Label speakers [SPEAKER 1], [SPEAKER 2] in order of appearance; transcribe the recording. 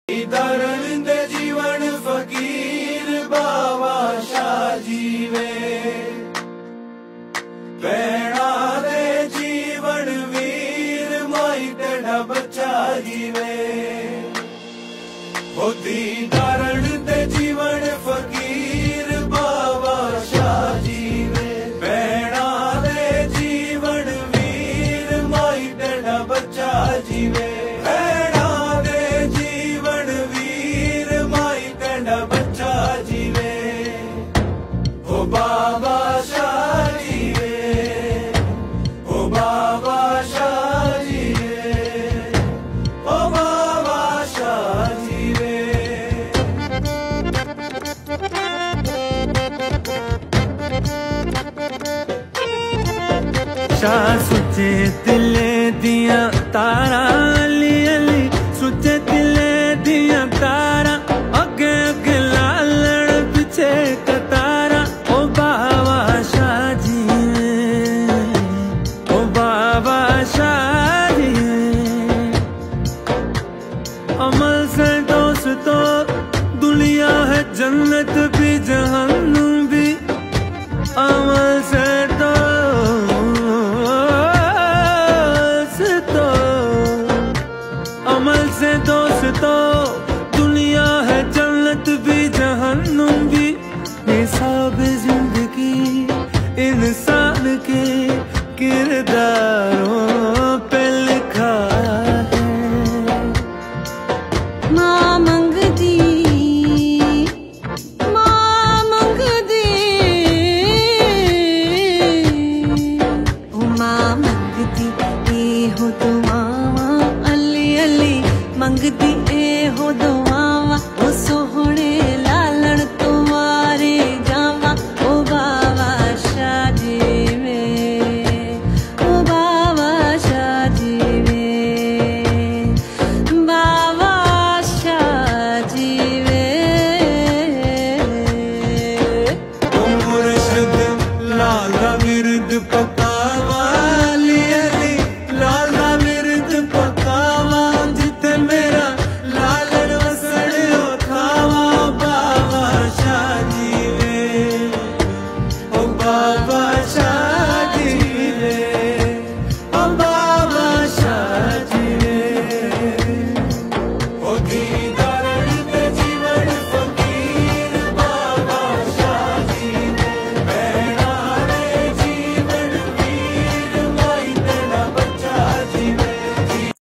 [SPEAKER 1] दरण दे जीवन फकीर बाबा शाह जीवे, भैणा दे जीवन वीर माई तेरा बच्चा जीवे। होती दरण दे जीवन फकीर बाबा शाह जीवे, भैणा दे जीवन वीर माई तेरा बच्चा जीवे। बाबा शाह जीवे, ओ बाबा शाह जीवे, ओ बाबा शाह जीवे।
[SPEAKER 2] शाह सुचे दिले दिया तारा, अली अली सुचे दिले दिया तारा, अगे अगे लालड़ पिछे कतारा। अमल से दोस्तों दुनिया है जन्नत भी जहन्नुम भी, अमल से दोस्तों दुनिया है जन्नत भी जहन्नुम भी। हिसाब जिंदगी इंसान के किरदारों पे लिखा है।
[SPEAKER 3] मां मंगती